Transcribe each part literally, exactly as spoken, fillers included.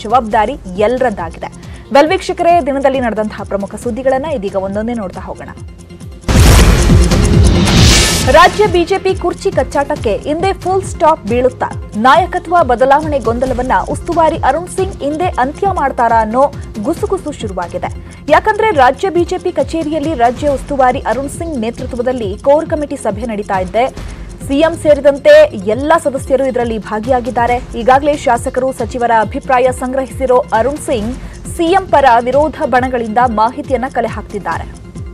ಜವಾಬ್ದಾರಿ ಎಲ್ಲರದ್ದಾಗಿದೆ. ವೆಲ್ ವೀಕ್ಷಕರೇ, ದಿನದಲ್ಲಿ ನಡೆದಂತಹ ಪ್ರಮುಖ ಸುದ್ದಿಗಳನ್ನ ಇದೀಗ ಒಂದೊಂದೇ ನೋಡ್ತಾ ಹೋಗೋಣ. ರಾಜ್ಯ ಬಿಜೆಪಿ ಕುರ್ಚಿ ಕಚ್ಚಾಟಕ್ಕೆ ಇಂದೇ ಫುಲ್ ಸ್ಟಾಪ್ ಬೀಳುತ್ತಾ? ನಾಯಕತ್ವ ಬದಲಾವಣೆ ಗೊಂದಲವನ್ನ ಉಸ್ತುವಾರಿ ಅರುಣ್ ಸಿಂಗ್ ಇಂದೇ ಅಂತ್ಯ ಮಾಡ್ತಾರಾ ಅನ್ನೋ ಗುಸುಗುಸು ಶುರುವಾಗಿದೆ. ಯಾಕಂದ್ರೆ ರಾಜ್ಯ ಬಿಜೆಪಿ ಕಚೇರಿಯಲ್ಲಿ ರಾಜ್ಯ ಉಸ್ತುವಾರಿ ಅರುಣ್ ಸಿಂಗ್ ನೇತೃತ್ವದಲ್ಲಿ ಕೋರ್ ಕಮಿಟಿ ಸಭೆ ನಡೀತಾ ಇದೆ. ಸಿಎಂ ಸೇರಿದಂತೆ ಎಲ್ಲಾ ಸದಸ್ಯರು ಇದರಲ್ಲಿ ಭಾಗಿಯಾಗಿದ್ದಾರೆ. ಈಗಾಗಲೇ ಶಾಸಕರು, ಸಚಿವರ ಅಭಿಪ್ರಾಯ ಸಂಗ್ರಹಿಸಿರೋ ಅರುಣ್ ಸಿಂಗ್ ಸಿಎಂ ಪರ ವಿರೋಧ ಬಣಗಳಿಂದ ಮಾಹಿತಿಯನ್ನ ಕಲೆ ಹಾಕ್ತಿದ್ದಾರೆ.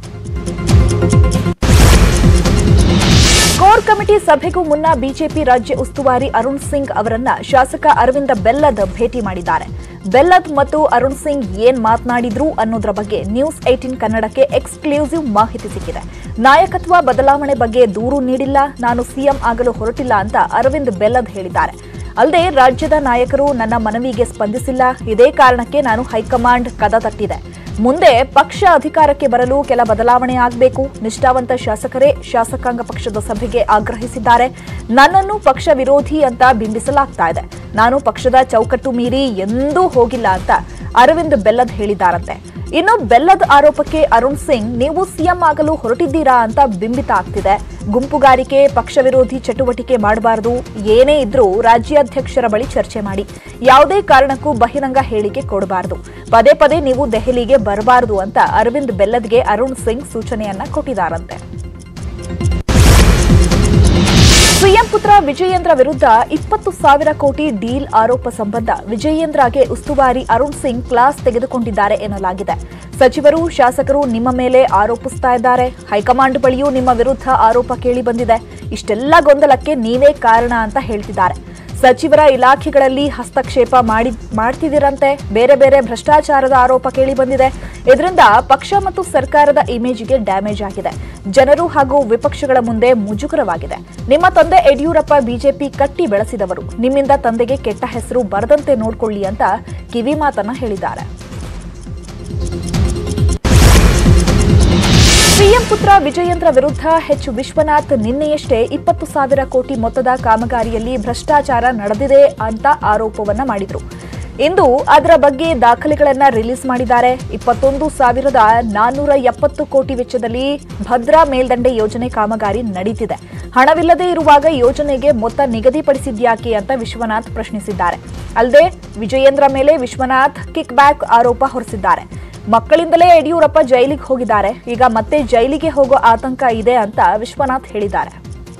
ಕೋರ್ ಕಮಿಟಿ ಸಭೆಗೂ ಮುನ್ನ ಬಿಜೆಪಿ ರಾಜ್ಯ ಉಸ್ತುವಾರಿ ಅರುಣ್ ಸಿಂಗ್ ಅವರನ್ನ ಶಾಸಕ ಅರವಿಂದ ಬೆಲ್ಲದ್ ಭೇಟಿ ಮಾಡಿದ್ದಾರೆ. ಬೆಲ್ಲದ್ ಮತ್ತು ಅರುಣ್ ಸಿಂಗ್ ಏನ್ ಮಾತನಾಡಿದ್ರು ಅನ್ನೋದ್ರ ಬಗ್ಗೆ ನ್ಯೂಸ್ ಏಟೀನ್ ಕನ್ನಡಕ್ಕೆ ಎಕ್ಸ್ಕ್ಲೂಸಿವ್ ಮಾಹಿತಿ ಸಿಕ್ಕಿದೆ. ನಾಯಕತ್ವ ಬದಲಾವಣೆ ಬಗ್ಗೆ ದೂರು ನೀಡಿಲ್ಲ, ನಾನು ಸಿಎಂ ಆಗಲು ಹೊರಟಿಲ್ಲ ಅಂತ ಅರವಿಂದ್ ಬೆಲ್ಲದ್ ಹೇಳಿದ್ದಾರೆ. ಅಲ್ಲದೆ ರಾಜ್ಯದ ನಾಯಕರು ನನ್ನ ಮನವಿಗೆ ಸ್ಪಂದಿಸಿಲ್ಲ, ಇದೇ ಕಾರಣಕ್ಕೆ ನಾನು ಹೈಕಮಾಂಡ್ ಕದ ತಟ್ಟಿದೆ. ಮುಂದೆ ಪಕ್ಷ ಅಧಿಕಾರಕ್ಕೆ ಬರಲು ಕೆಲ ಬದಲಾವಣೆ ಆಗಬೇಕು. ನಿಷ್ಠಾವಂತ ಶಾಸಕರೇ ಶಾಸಕಾಂಗ ಪಕ್ಷದ ಸಭೆಗೆ ಆಗ್ರಹಿಸಿದ್ದಾರೆ. ನನ್ನನ್ನು ಪಕ್ಷ ವಿರೋಧಿ ಅಂತ ಬಿಂಬಿಸಲಾಗ್ತಾ ಇದೆ. ನಾನು ಪಕ್ಷದ ಚೌಕಟ್ಟು ಮೀರಿ ಎಂದೂ ಹೋಗಿಲ್ಲ ಅಂತ ಅರವಿಂದ್ ಬೆಲ್ಲದ್ ಹೇಳಿದ್ದಾರಂತೆ. ಇನ್ನು ಬೆಲ್ಲದ್ ಆರೋಪಕ್ಕೆ ಅರುಣ್ ಸಿಂಗ್ ನೀವು ಸಿಎಂ ಆಗಲು ಹೊರಟಿದ್ದೀರಾ ಅಂತ ಬಿಂಬಿತ ಆಗ್ತಿದೆ. ಗುಂಪುಗಾರಿಕೆ, ಪಕ್ಷ ವಿರೋಧಿ ಚಟುವಟಿಕೆ ಮಾಡಬಾರದು. ಏನೇ ಇದ್ರೂ ರಾಜ್ಯಾಧ್ಯಕ್ಷರ ಬಳಿ ಚರ್ಚೆ ಮಾಡಿ. ಯಾವುದೇ ಕಾರಣಕ್ಕೂ ಬಹಿರಂಗ ಹೇಳಿಕೆ ಕೊಡಬಾರದು. ಪದೇ ಪದೇ ನೀವು ದೆಹಲಿಗೆ ಬರಬಾರದು ಅಂತ ಅರವಿಂದ್ ಬೆಲ್ಲದ್ಗೆ ಅರುಣ್ ಸಿಂಗ್ ಸೂಚನೆಯನ್ನ ಕೊಟ್ಟಿದ್ದಾರಂತೆ. ಸಿಎಂ ಪುತ್ರ ವಿಜಯೇಂದ್ರ ವಿರುದ್ಧ ಇಪ್ಪತ್ತು ಸಾವಿರ ಕೋಟಿ ಡೀಲ್ ಆರೋಪ ಸಂಬಂಧ ವಿಜಯೇಂದ್ರಗೆ ಉಸ್ತುವಾರಿ ಅರುಣ್ ಸಿಂಗ್ ಕ್ಲಾಸ್ ತೆಗೆದುಕೊಂಡಿದ್ದಾರೆ ಎನ್ನಲಾಗಿದೆ. ಸಚಿವರು, ಶಾಸಕರು ನಿಮ್ಮ ಮೇಲೆ ಆರೋಪಿಸ್ತಾ ಇದ್ದಾರೆ. ಹೈಕಮಾಂಡ್ ಬಳಿಯೂ ನಿಮ್ಮ ವಿರುದ್ಧ ಆರೋಪ ಕೇಳಿ ಬಂದಿದೆ. ಇಷ್ಟೆಲ್ಲ ಗೊಂದಲಕ್ಕೆ ನೀವೇ ಕಾರಣ ಅಂತ ಹೇಳ್ತಿದ್ದಾರೆ. ಸಚಿವರ ಇಲಾಖೆಗಳಲ್ಲಿ ಹಸ್ತಕ್ಷೇಪ ಮಾಡಿ ಮಾಡ್ತಿದ್ದೀರಂತೆ. ಬೇರೆ ಬೇರೆ ಭ್ರಷ್ಟಾಚಾರದ ಆರೋಪ ಕೇಳಿ ಬಂದಿದೆ. ಇದರಿಂದ ಪಕ್ಷ ಮತ್ತು ಸರ್ಕಾರದ ಇಮೇಜ್ಗೆ ಡ್ಯಾಮೇಜ್ ಆಗಿದೆ. ಜನರು ಹಾಗೂ ವಿಪಕ್ಷಗಳ ಮುಂದೆ ಮುಜುಗರವಾಗಿದೆ. ನಿಮ್ಮ ತಂದೆ ಯಡಿಯೂರಪ್ಪ ಬಿಜೆಪಿ ಕಟ್ಟಿ ಬೆಳೆಸಿದವರು. ನಿಮ್ಮಿಂದ ತಂದೆಗೆ ಕೆಟ್ಟ ಹೆಸರು ಬರದಂತೆ ನೋಡ್ಕೊಳ್ಳಿ ಅಂತ ಕಿವಿ ಮಾತನ್ನ ಹೇಳಿದ್ದಾರೆ. ಸಿಎಂ ಪುತ್ರ ವಿಜಯೇಂದ್ರ ವಿರುದ್ಧ ಎಚ್ ವಿಶ್ವನಾಥ್ ನಿನ್ನೆಯಷ್ಟೇ ಇಪ್ಪತ್ತು ಸಾವಿರ ಕೋಟಿ ಮೊತ್ತದ ಕಾಮಗಾರಿಯಲ್ಲಿ ಭ್ರಷ್ಟಾಚಾರ ನಡೆದಿದೆ ಅಂತ ಆರೋಪವನ್ನ ಮಾಡಿದ್ರು. ಇಂದು ಅದರ ಬಗ್ಗೆ ದಾಖಲೆಗಳನ್ನ ರಿಲೀಸ್ ಮಾಡಿದ್ದಾರೆ. ಇಪ್ಪತ್ತೊಂದು ಸಾವಿರದ ನಾನ್ನೂರ ಎಪ್ಪತ್ತು ಕೋಟಿ ವೆಚ್ಚದಲ್ಲಿ ಭದ್ರಾ ಮೇಲ್ದಂಡೆ ಯೋಜನೆ ಕಾಮಗಾರಿ ನಡೀತಿದೆ. ಹಣವಿಲ್ಲದೆ ಇರುವಾಗ ಯೋಜನೆಗೆ ಮೊತ್ತ ನಿಗದಿಪಡಿಸಿದ್ಯಾಕೆ ಅಂತ ವಿಶ್ವನಾಥ್ ಪ್ರಶ್ನಿಸಿದ್ದಾರೆ. ಅಲ್ಲದೆ ವಿಜಯೇಂದ್ರ ಮೇಲೆ ವಿಶ್ವನಾಥ್ ಕಿಕ್ ಬ್ಯಾಕ್ ಆರೋಪ ಹೊರಿಸಿದ್ದಾರೆ. ಮಕ್ಕಳಿಂದಲೇ ಯಡಿಯೂರಪ್ಪ ಜೈಲಿಗೆ ಹೋಗಿದ್ದಾರೆ. ಈಗ ಮತ್ತೆ ಜೈಲಿಗೆ ಹೋಗೋ ಆತಂಕ ಇದೆ ಅಂತ ವಿಶ್ವನಾಥ್ ಹೇಳಿದ್ದಾರೆ.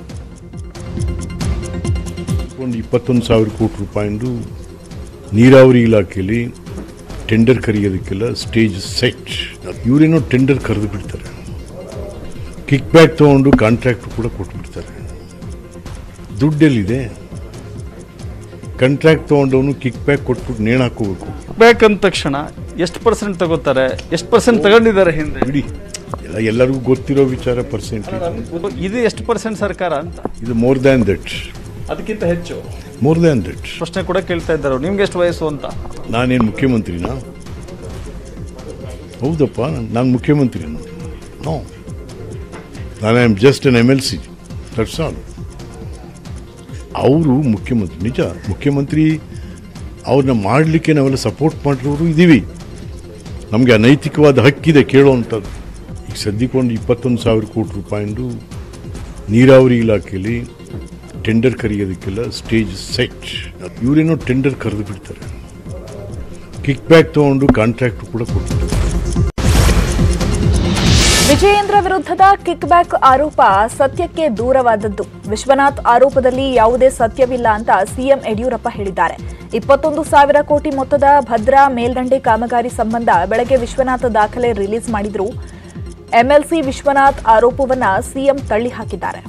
ಇಪ್ಪತ್ತೊಂದು ಸಾವಿರ ಕೋಟಿ ರೂಪಾಯಿ ನೀರಾವರಿ ಇಲಾಖೆಯಲ್ಲಿ ಟೆಂಡರ್ ಕರೆಯೋದಕ್ಕೆಲ್ಲ ಸ್ಟೇಜ್ ಸೆಟ್. ಇವರೇನೋ ಟೆಂಡರ್ ಕರೆದು ಬಿಡ್ತಾರೆ, ಕಿಕ್ ಬ್ಯಾಕ್ ತಗೊಂಡು ಕಾಂಟ್ರಾಕ್ಟ್ ಕೂಡ ಕೊಟ್ಬಿಡ್ತಾರೆ. ದುಡ್ಡೆಲ್ಲಿದೆ? ಕಾಂಟ್ರಾಕ್ಟ್ ತಗೊಂಡವನು ಕಿಕ್ ಬ್ಯಾಕ್ ಕೊಟ್ಬಿಟ್ಟು ನೇಣು ಹಾಕೋಬೇಕು. ಬ್ಯಾಕ್ ಅಂದ ತಕ್ಷಣ ಎಷ್ಟು ಪರ್ಸೆಂಟ್ ತಗೋತಾರೆ, ಎಷ್ಟು ಪರ್ಸೆಂಟ್ ತಗೊಂಡಿದ್ದಾರೆ ಹಿಂದೆ ಬಿಡಿ, ಎಲ್ಲ ಎಲ್ಲರಿಗೂ ಗೊತ್ತಿರೋ ವಿಚಾರ. ಪರ್ಸೆಂಟ್ ಇದು ಎಷ್ಟು ಪರ್ಸೆಂಟ್ ಸರ್ಕಾರ ಅಂತ? ಇದು ಮೋರ್ ದ್ಯಾನ್ ದಟ್, ಅದಕ್ಕಿಂತ ಹೆಚ್ಚು. ಮೋರ್ ದ್ಯಾನ್ ದಟ್ ಪ್ರಶ್ನೆ ಕೂಡ ಕೇಳ್ತಾ ಇದ್ದಾರೆ, ನಿಮ್ಗೆ ಎಷ್ಟು ವಯಸ್ಸು ಅಂತ. ನಾನೇನು ಮುಖ್ಯಮಂತ್ರಿನಾ? ಹೌದಪ್ಪ, ನಾನು ಮುಖ್ಯಮಂತ್ರಿನಾ? ನೋ, ನಾನು I am just N M L C, that's all. ಅವರು ಮುಖ್ಯಮಂತ್ರಿ, ನಿಜ ಮುಖ್ಯಮಂತ್ರಿ. ಅವ್ರನ್ನ ಮಾಡಲಿಕ್ಕೆ ನಾವೆಲ್ಲ ಸಪೋರ್ಟ್ ಮಾಡಿರೋರು ಇದ್ದೀವಿ. ನಮಗೆ ಅನೈತಿಕವಾದ ಹಕ್ಕಿದೆ ಕೇಳೋವಂಥದ್ದು. ಈಗ ಸದ್ಯಕ್ಕೊಂದು ಇಪ್ಪತ್ತೊಂದು ಸಾವಿರ ಕೋಟಿ ರೂಪಾಯಿಂದು ನೀರಾವರಿ ಇಲಾಖೆಯಲ್ಲಿ ಟೆಂಡರ್ ಕರೆಯೋದಕ್ಕೆಲ್ಲ ಸ್ಟೇಜ್ ಸೆಟ್. ಇವರೇನೋ ಟೆಂಡರ್ ಕರೆದು ಬಿಡ್ತಾರೆ, ಕಿಕ್ ಬ್ಯಾಕ್ ತಗೊಂಡು ಕಾಂಟ್ರಾಕ್ಟ್ ಕೂಡ ಕೊಡ್ತಾರೆ. ವಿಜಯೇಂದ್ರ ವಿರುದ್ಧದ ಕಿಕ್ ಬ್ಯಾಕ್ ಆರೋಪ ಸತ್ಯಕ್ಕೆ ದೂರವಾದದ್ದು. ವಿಶ್ವನಾಥ್ ಆರೋಪದಲ್ಲಿ ಯಾವುದೇ ಸತ್ಯವಿಲ್ಲ ಅಂತ ಸಿಎಂ ಯಡಿಯೂರಪ್ಪ ಹೇಳಿದ್ದಾರೆ. ಇಪ್ಪತ್ತೊಂದು ಸಾವಿರ ಕೋಟಿ ಮೊತ್ತದ ಭದ್ರಾ ಮೇಲ್ದಂಡೆ ಕಾಮಗಾರಿ ಸಂಬಂಧ ಬೆಳಗ್ಗೆ ವಿಶ್ವನಾಥ್ ದಾಖಲೆ ರಿಲೀಸ್ ಮಾಡಿದ್ರು. ಎಂಎಲ್ಸಿ ವಿಶ್ವನಾಥ್ ಆರೋಪವನ್ನ ಸಿಎಂ ತಳ್ಳಿ ಹಾಕಿದ್ದಾರೆ.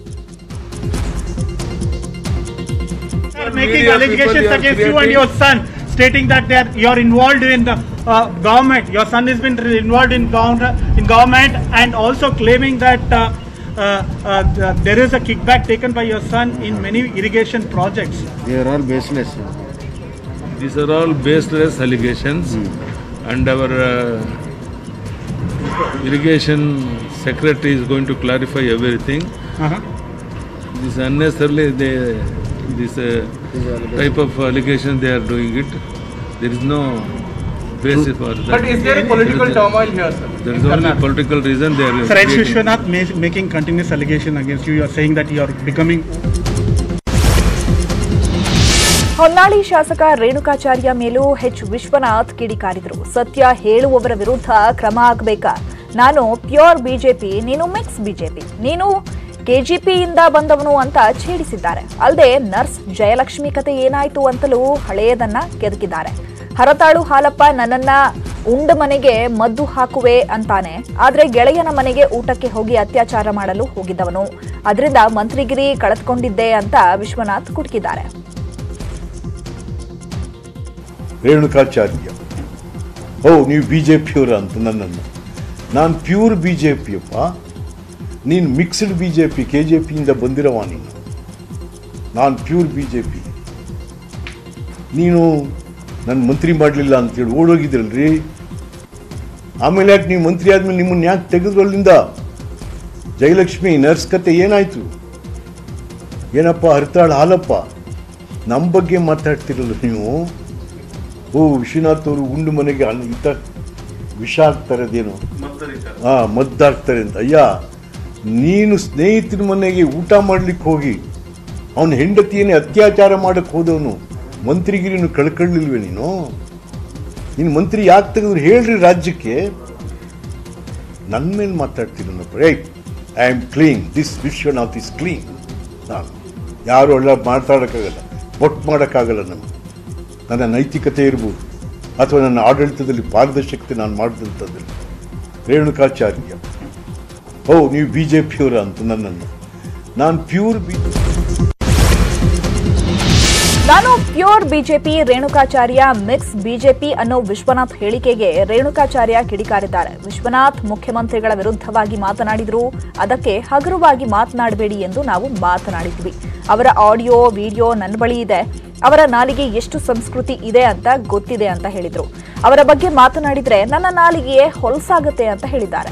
Making allegations against you and your son, stating that they are you are involved in the uh, government. Your son has been involved in government, in government, and also claiming that uh, uh, uh, there is a kickback taken by your son in many irrigation projects. They are all baseless. These are all baseless allegations, mm. and our uh, irrigation secretary is going to clarify everything. Uh-huh. This unnecessarily they. This uh, type of allegation they are doing it. There is no basis for that. But is there a political turmoil here, sir? There is only political reason they are. Sir, H. Vishwanath ma- making continuous allegation against you. You are saying that you are becoming. Honnali ಶಾಸಕ ರೇಣುಕಾಚಾರ್ಯ ಮೇಲೂ H Vishwanath ಕಿಡಿಕಾರಿದ್ರು. ಸತ್ಯ ಹೇಳುವವರ ವಿರುದ್ಧ ಕ್ರಮ ಆಗಬೇಕಾ? ನಾನು pure BJP, ನೀನು mix BJP, ನೀನು ಕೆಜಿಪಿಯಿಂದ ಬಂದವನು ಅಂತ ಛೇಡಿಸಿದ್ದಾರೆ. ಅಲ್ಲದೆ ನರ್ಸ್ ಜಯಲಕ್ಷ್ಮಿ ಕತೆ ಏನಾಯ್ತು ಅಂತಲೂ ಹಳೆಯದನ್ನ ಕೆದಕಿದ್ದಾರೆ. ಹರತಾಳು ಹಾಲಪ್ಪ ನನ್ನನ್ನ ಉಂಡ ಮನೆಗೆ ಮದ್ದು ಹಾಕುವೆ ಅಂತಾನೆ, ಆದ್ರೆ ಗೆಳೆಯನ ಮನೆಗೆ ಊಟಕ್ಕೆ ಹೋಗಿ ಅತ್ಯಾಚಾರ ಮಾಡಲು ಹೋಗಿದ್ದವನು, ಅದರಿಂದ ಮಂತ್ರಿಗಿರಿ ಕಳೆದುಕೊಂಡಿದ್ದೆ ಅಂತ ವಿಶ್ವನಾಥ್ ಕುಟುಕಿದ್ದಾರೆ. ರೇಣುಕಾಚಾರ್ಯ, ಓ ನೀವು ಬಿ ಜೆ ಪಿಯವರ ಅಂತ ನನ್ನನ್ನು. ನಾನು ಪ್ಯೂರ್ ಬಿ ಜೆ ಪಿಯಪ್ಪ, ನೀನು mixed B J P, K J ಪಿಯಿಂದ ಬಂದಿರವ ನೀನು. ನಾನು ಪ್ಯೂರ್ ಬಿ ಜೆ ಪಿ. ನೀನು ನನ್ನ ಮಂತ್ರಿ ಮಾಡಲಿಲ್ಲ ಅಂತೇಳಿ ಓಡೋಗಿದ್ರಲ್ರಿ. ಆಮೇಲೆ ಯಾಕೆ ನೀವು ಮಂತ್ರಿ ಆದ್ಮೇಲೆ ನಿಮ್ಮನ್ನು ಯಾಕೆ ತೆಗೆದ್ರು ಅಲ್ಲಿಂದ? ಜಯಲಕ್ಷ್ಮಿ ನರ್ಸ್ ಕತೆ ಏನಾಯ್ತು? ಏನಪ್ಪ ಹರಿತಾಳ ಹಾಲಪ್ಪ, ನಮ್ಮ ಬಗ್ಗೆ ಮಾತಾಡ್ತಿರಲ್ಲ ನೀವು. ಓ ವಿಶ್ವನಾಥ್ ಅವರು ಉಂಡು ಮನೆಗೆ ಇತ ವಿಷ ಹಾಕ್ತಾರೆ, ಅದೇನು ಹಾ ಮದ್ದಾಕ್ತಾರೆ ಅಂತ. ಅಯ್ಯ, ನೀನು ಸ್ನೇಹಿತನ ಮನೆಗೆ ಊಟ ಮಾಡ್ಲಿಕ್ಕೆ ಹೋಗಿ ಅವನ ಹೆಂಡತಿಯನ್ನೇ ಅತ್ಯಾಚಾರ ಮಾಡಕ್ಕೆ ಹೋದವನು, ಮಂತ್ರಿಗಿರಿನು ಕಳ್ಕೊಳ್ಳಿಲ್ವೇ ನೀನು? ನೀನು ಮಂತ್ರಿ ಯಾಕೆ ತೆಗೆದ್ರು ಹೇಳ್ರಿ ರಾಜ್ಯಕ್ಕೆ. ನನ್ನ ಮೇಲೆ ಮಾತಾಡ್ತೀರಪ್ಪ. Right, I am clean, this Vishwanath is clean. ನಾನು ಯಾರು ಎಲ್ಲ ಮಾತಾಡೋಕ್ಕಾಗಲ್ಲ, ಬೊಟ್ಟು ಮಾಡೋಕ್ಕಾಗಲ್ಲ. ನಮಗೆ ನನ್ನ ನೈತಿಕತೆ ಇರ್ಬೋದು ಅಥವಾ ನನ್ನ ಆಡಳಿತದಲ್ಲಿ ಪಾರದರ್ಶಕತೆ ನಾನು ಮಾಡಿದಂಥದ್ದಲ್ಲಿ. ರೇಣುಕಾಚಾರ್ಯ, ಓ ನೀವು ಬಿ ಜೆ ಪಿಯವರ ಅಂತ ನನ್ನನ್ನು. ನಾನು ಪ್ಯೂರ್ ಬಿ ನಾನು pure BJP, Renukacharya mix BJP ಅನ್ನೋ ವಿಶ್ವನಾಥ್ ಹೇಳಿಕೆಗೆ ರೇಣುಕಾಚಾರ್ಯ ಕಿಡಿಕಾರಿದ್ದಾರೆ. ವಿಶ್ವನಾಥ್ ಮುಖ್ಯಮಂತ್ರಿಗಳ ವಿರುದ್ಧವಾಗಿ ಮಾತನಾಡಿದ್ರು, ಅದಕ್ಕೆ ಹಗುರವಾಗಿ ಮಾತನಾಡಬೇಡಿ ಎಂದು ನಾವು ಮಾತನಾಡಿದ್ವಿ. ಅವರ ಆಡಿಯೋ ವಿಡಿಯೋ ನನ್ನ ಬಳಿ ಇದೆ. ಅವರ ನಾಲಿಗೆ ಎಷ್ಟು ಸಂಸ್ಕೃತಿ ಇದೆ ಅಂತ ಗೊತ್ತಿದೆ ಅಂತ ಹೇಳಿದ್ರು. ಅವರ ಬಗ್ಗೆ ಮಾತನಾಡಿದ್ರೆ ನನ್ನ ನಾಲಿಗೆಯೇ ಹೊಲಸಾಗುತ್ತೆ ಅಂತ ಹೇಳಿದ್ದಾರೆ.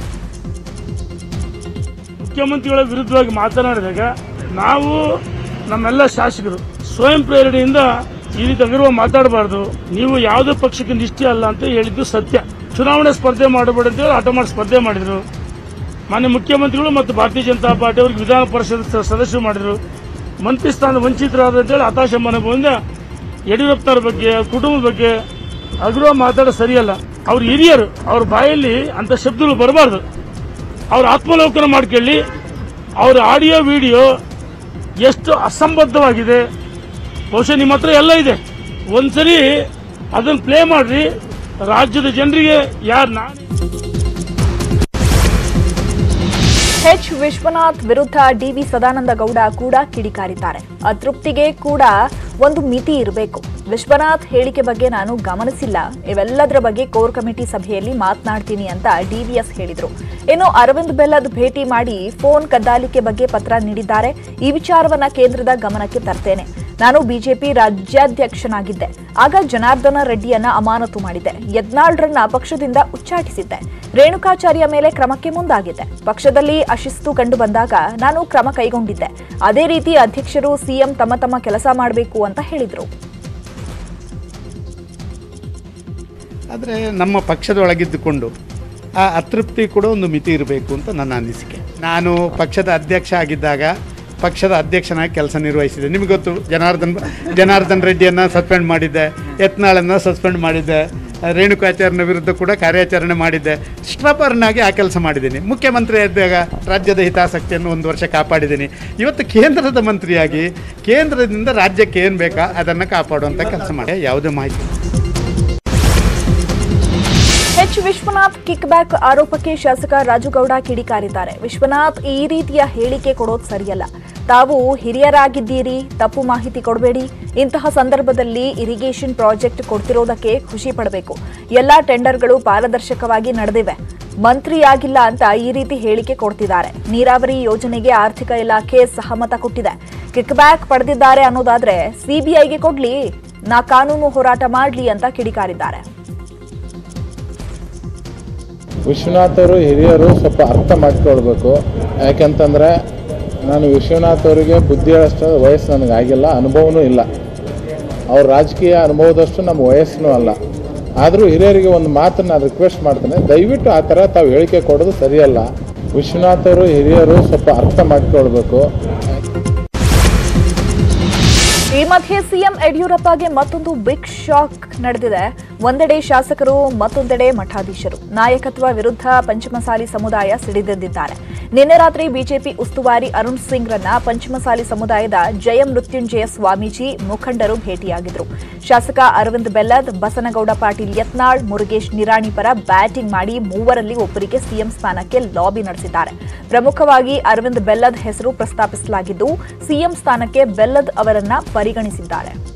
ಮುಖ್ಯಮಂತ್ರಿಗಳ ವಿರುದ್ಧವಾಗಿ ಮಾತನಾಡಿದಾಗ ನಾವು ನಮ್ಮೆಲ್ಲ ಶಾಸಕರು ಸ್ವಯಂ ಪ್ರೇರಣೆಯಿಂದ ಈ ರೀತಿ ಅಗರ್ವ ಮಾತಾಡಬಾರ್ದು, ನೀವು ಯಾವುದೇ ಪಕ್ಷಕ್ಕೆ ನಿಷ್ಠೆ ಅಲ್ಲ ಅಂತ ಹೇಳಿದ್ದು ಸತ್ಯ. ಚುನಾವಣೆ ಸ್ಪರ್ಧೆ ಮಾಡಬೇಡ ಅಂತ ಹೇಳಿ ಆಟ ಮಾಡಿ ಸ್ಪರ್ಧೆ ಮಾಡಿದ್ರು. ಮಾನ್ಯ ಮುಖ್ಯಮಂತ್ರಿಗಳು ಮತ್ತು ಭಾರತೀಯ ಜನತಾ ಪಾರ್ಟಿ ಅವರಿಗೆ ವಿಧಾನ ಪರಿಷತ್ ಸದಸ್ಯರು ಮಾಡಿದ್ರು. ಮಂತ್ರಿ ಸ್ಥಾನ ವಂಚಿತರಾದ ಅಂತೇಳಿ ಹತಾಶ ಮನೋಭಾವದಿಂದ ಯಡಿಯೂರಪ್ಪನವ್ರ ಬಗ್ಗೆ, ಕುಟುಂಬದ ಬಗ್ಗೆ ಅಗರ್ವ ಮಾತಾಡೋದು ಸರಿಯಲ್ಲ. ಅವ್ರ ಹಿರಿಯರು, ಅವ್ರ ಬಾಯಲ್ಲಿ ಅಂತ ಶಬ್ದಗಳು ಬರಬಾರ್ದು. ಅವ್ರ ಆತ್ಮಲೋಕನ ಮಾಡ್ಕೊಳ್ಳಿ. ಅವ್ರ ಆಡಿಯೋ ವಿಡಿಯೋ ಎಷ್ಟು ಅಸಂಬದ್ಧವಾಗಿದೆ, ಬಹುಶಃ ನಿಮ್ಮ ಹತ್ರ ಎಲ್ಲ ಇದೆ. ಒಂದ್ಸರಿ ಅದನ್ನು ಪ್ಲೇ ಮಾಡ್ರಿ, ರಾಜ್ಯದ ಜನರಿಗೆ ಯಾರು ನಾನು. ಎಚ್ ವಿಶ್ವನಾಥ್ ವಿರುದ್ಧ ಡಿವಿ ಸದಾನಂದ ಗೌಡ ಕೂಡ ಕಿಡಿಕಾರಿದ್ದಾರೆ. ಅತೃಪ್ತಿಗೆ ಕೂಡ ಒಂದು ಮಿತಿ ಇರಬೇಕು. ವಿಶ್ವನಾಥ್ ಹೇಳಿಕೆ ಬಗ್ಗೆ ನಾನು ಗಮನಿಸಿಲ್ಲ, ಇವೆಲ್ಲದರ ಬಗ್ಗೆ ಕೋರ್ ಕಮಿಟಿ ಸಭೆಯಲ್ಲಿ ಮಾತನಾಡ್ತೀನಿ ಅಂತ ಡಿವಿಎಸ್ ಹೇಳಿದ್ರು. ಇನ್ನು ಅರವಿಂದ್ ಬೆಲ್ಲದ್ ಭೇಟಿ ಮಾಡಿ ಫೋನ್ ಕದ್ದಾಲಿಕೆ ಬಗ್ಗೆ ಪತ್ರ ನೀಡಿದ್ದಾರೆ. ಈ ವಿಚಾರವನ್ನ ಕೇಂದ್ರದ ಗಮನಕ್ಕೆ ತರ್ತೇನೆ. ನಾನು ಬಿಜೆಪಿ ರಾಜ್ಯಾಧ್ಯಕ್ಷನಾಗಿದ್ದೆ, ಆಗ ಜನಾರ್ದನ ರೆಡ್ಡಿಯನ್ನ ಅಮಾನತು ಮಾಡಿದ್ದೆ. ಯತ್ನಾಳ್ರನ್ನ ಪಕ್ಷದಿಂದ ಉಚ್ಚಾಟಿಸಿದ್ದೆ. ರೇಣುಕಾಚಾರ್ಯ ಮೇಲೆ ಕ್ರಮಕ್ಕೆ ಮುಂದಾಗಿದ್ದೆ. ಪಕ್ಷದಲ್ಲಿ ಅಶಿಸ್ತು ಕಂಡು ಬಂದಾಗ ನಾನು ಕ್ರಮ ಕೈಗೊಂಡಿದ್ದೆ. ಅದೇ ರೀತಿ ಅಧ್ಯಕ್ಷರು, ಸಿಎಂ ತಮ್ಮ ತಮ್ಮ ಕೆಲಸ ಮಾಡಬೇಕು ಅಂತ ಹೇಳಿದ್ರು. ಆದರೆ ನಮ್ಮ ಪಕ್ಷದೊಳಗಿದ್ದುಕೊಂಡು ಆ ಅತೃಪ್ತಿ ಕೂಡ ಒಂದು ಮಿತಿ ಇರಬೇಕು ಅಂತ ನನ್ನ ಅನಿಸಿಕೆ. ನಾನು ಪಕ್ಷದ ಅಧ್ಯಕ್ಷ ಆಗಿದ್ದಾಗ ಪಕ್ಷದ ಅಧ್ಯಕ್ಷನಾಗಿ ಕೆಲಸ ನಿರ್ವಹಿಸಿದೆ. ನಿಮಗೆ ಗೊತ್ತು, ಜನಾರ್ದನ್ ಜನಾರ್ದನ್ ರೆಡ್ಡಿಯನ್ನು ಸಸ್ಪೆಂಡ್ ಮಾಡಿದ್ದೆ, ಯತ್ನಾಳನ್ನು ಸಸ್ಪೆಂಡ್ ಮಾಡಿದ್ದೆ, ರೇಣುಕಾಚಾರ್ಯನ ವಿರುದ್ಧ ಕೂಡ ಕಾರ್ಯಾಚರಣೆ ಮಾಡಿದ್ದೆ. ಸ್ಟ್ರಾಪರ್ನಾಗಿ ಆ ಕೆಲಸ ಮಾಡಿದ್ದೀನಿ. ಮುಖ್ಯಮಂತ್ರಿ ಇದ್ದಾಗ ರಾಜ್ಯದ ಹಿತಾಸಕ್ತಿಯನ್ನು ಒಂದು ವರ್ಷ ಕಾಪಾಡಿದ್ದೀನಿ. ಇವತ್ತು ಕೇಂದ್ರದ ಮಂತ್ರಿಯಾಗಿ ಕೇಂದ್ರದಿಂದ ರಾಜ್ಯಕ್ಕೆ ಏನು ಬೇಕಾ ಅದನ್ನು ಕಾಪಾಡುವಂಥ ಕೆಲಸ ಮಾಡಿ. ಯಾವುದೇ ಮಾಹಿತಿ. ಎಚ್ ವಿಶ್ವನಾಥ್ ಕಿಕ್ ಬ್ಯಾಕ್ ಆರೋಪಕ್ಕೆ ಶಾಸಕ ರಾಜುಗೌಡ ಕಿಡಿಕಾರಿದ್ದಾರೆ. ವಿಶ್ವನಾಥ್ ಈ ರೀತಿಯ ಹೇಳಿಕೆ ಕೊಡೋದು ಸರಿಯಲ್ಲ. ತಾವು ಹಿರಿಯರಾಗಿದ್ದೀರಿ, ತಪ್ಪು ಮಾಹಿತಿ ಕೊಡಬೇಡಿ. ಇಂತಹ ಸಂದರ್ಭದಲ್ಲಿ ಇರಿಗೇಷನ್ ಪ್ರಾಜೆಕ್ಟ್ ಕೊಡ್ತಿರೋದಕ್ಕೆ ಖುಷಿ ಪಡಬೇಕು. ಎಲ್ಲಾ ಟೆಂಡರ್ಗಳು ಪಾರದರ್ಶಕವಾಗಿ ನಡೆದಿವೆ. ಮಂತ್ರಿಯಾಗಿಲ್ಲ ಅಂತ ಈ ರೀತಿ ಹೇಳಿಕೆ ಕೊಡ್ತಿದ್ದಾರೆ. ನೀರಾವರಿ ಯೋಜನೆಗೆ ಆರ್ಥಿಕ ಇಲಾಖೆ ಸಹಮತ ಕೊಟ್ಟಿದೆ. ಕಿಕ್ ಬ್ಯಾಕ್ ಪಡೆದಿದ್ದಾರೆ ಅನ್ನೋದಾದ್ರೆ ಸಿಬಿಐಗೆ ಕೊಡ್ಲಿ, ನಾ ಕಾನೂನು ಹೋರಾಟ ಮಾಡ್ಲಿ ಅಂತ ಕಿಡಿಕಾರಿದ್ದಾರೆ. ವಿಶ್ವನಾಥ್ ಅವರು ಹಿರಿಯರು ಸ್ವಲ್ಪ ಅರ್ಥ ಮಾಡ್ಕೊಳ್ಬೇಕು. ಯಾಕೆಂತಂದರೆ ನಾನು ವಿಶ್ವನಾಥ್ ಅವರಿಗೆ ಬುದ್ಧಿ ಹೇಳೋಷ್ಟು ವಯಸ್ಸು ನನಗಾಗಿಲ್ಲ, ಅನುಭವನೂ ಇಲ್ಲ. ಅವ್ರ ರಾಜಕೀಯ ಅನುಭವದಷ್ಟು ನಮ್ಮ ವಯಸ್ಸೂ ಅಲ್ಲ. ಆದರೂ ಹಿರಿಯರಿಗೆ ಒಂದು ಮಾತನ್ನು ನಾನು ರಿಕ್ವೆಸ್ಟ್ ಮಾಡ್ತೇನೆ, ದಯವಿಟ್ಟು ಆ ಥರ ತಾವು ಹೇಳಿಕೆ ಕೊಡೋದು ಸರಿಯಲ್ಲ. ವಿಶ್ವನಾಥ್ ಅವರು ಹಿರಿಯರು ಸ್ವಲ್ಪ ಅರ್ಥ ಮಾಡ್ಕೊಳ್ಬೇಕು. ಈ ಮಧ್ಯೆ ಸಿಎಂ ಯಡಿಯೂರಪ್ಪಗೆ ಮತ್ತೊಂದು ಬಿಗ್ ಶಾಕ್ ನಡೆದಿದೆ. ಒಂದೆಡೆ ಶಾಸಕರು, ಮತ್ತೊಂದೆಡೆ ಮಠಾಧೀಶರು ನಾಯಕತ್ವ ವಿರುದ್ಧ ಪಂಚಮಸಾಲಿ ಸಮುದಾಯ ಸಿಡಿದೆದ್ದಿದ್ದಾರೆ. ನಿನ್ನೆ ರಾತ್ರಿ ಬಿಜೆಪಿ ಉಸ್ತುವಾರಿ ಅರುಣ್ ಸಿಂಗ್ ರನ್ನ ಪಂಚಮಸಾಲಿ ಸಮುದಾಯದ ಜಯ ಮೃತ್ಯುಂಜಯ ಸ್ವಾಮೀಜಿ ಮುಖಂಡರು ಭೇಟಿಯಾಗಿದ್ರು. ಶಾಸಕ ಅರವಿಂದ್ ಬೆಲ್ಲದ್, ಬಸನಗೌಡ ಪಾಟೀಲ್ ಯತ್ನಾಳ್, ಮುರುಗೇಶ್ ನಿರಾಣಿ ಪರ ಬ್ಯಾಟಿಂಗ್ ಮಾಡಿ ಮೂವರಲ್ಲಿ ಒಬ್ಬರಿಗೆ ಸಿಎಂ ಸ್ಥಾನಕ್ಕೆ ಲಾಬಿ ನಡೆಸಿದ್ದಾರೆ. ಪ್ರಮುಖವಾಗಿ ಅರವಿಂದ್ ಬೆಲ್ಲದ್ ಹೆಸರು ಪ್ರಸ್ತಾಪಿಸಲಾಗಿದ್ದು, ಸಿಎಂ ಸ್ಥಾನಕ್ಕೆ ಬೆಲ್ಲದ್ ಅವರನ್ನ ಪರಿಗಣಿಸಿದ್ದಾರೆ.